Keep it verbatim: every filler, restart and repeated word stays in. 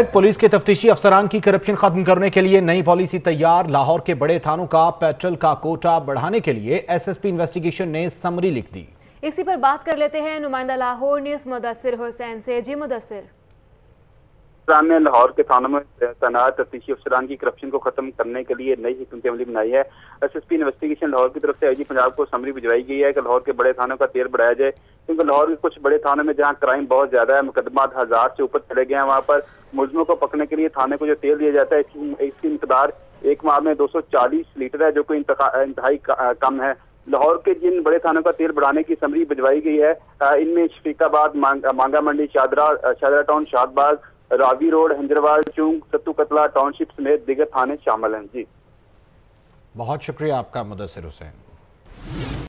Police के तफ्तीशी अफसरान की करप्शन खत्म करने के लिए नई पॉलिसी तैयार। लाहौर के बड़े थानों का पेट्रोल का कोटा बढ़ाने के लिए एसएसपी इन्वेस्टिगेशन ने समरी लिख दी। इसी पर बात कर लेते हैं नुमाइंदा लाहौर न्यूज़ मुदस्सिर हुसैन से। जी मुदस्सिर, ने लाहौर के थानों में तैनात तफ्तीशी अफसरान की करप्शन को खत्म करने के लिए नई हिकमत अमली बनाई है। एसएसपी इन्वेस्टिगेशन लाहौर की तरफ से आईजी पंजाब को समरी भिजवाई गई है कि लाहौर के बड़े थानों का तेल बढ़ाया जाए, क्योंकि लाहौर के कुछ बड़े थानों में जहां क्राइम बहुत ज्यादा है, मुकदमात हजार से ऊपर चले गए हैं, वहां पर मुलजमों को पकड़ने के लिए थाने को जो तेल दिया जाता है इसकी मिकदार एक माह में दो सौ चालीस लीटर है, जो कि इंतहाई कम है। लाहौर के जिन बड़े थानों का तेल बढ़ाने की समरी भिजवाई गई है, इनमें Shafiqabad, Manga Mandi, Shahdara Shahdara town, Shadbagh, Ravi road, Hanjarwal, Chung, Sattu Katla township समेत दीगर थाने शामिल हैं। जी बहुत शुक्रिया आपका मुदस्सिर हुसैन।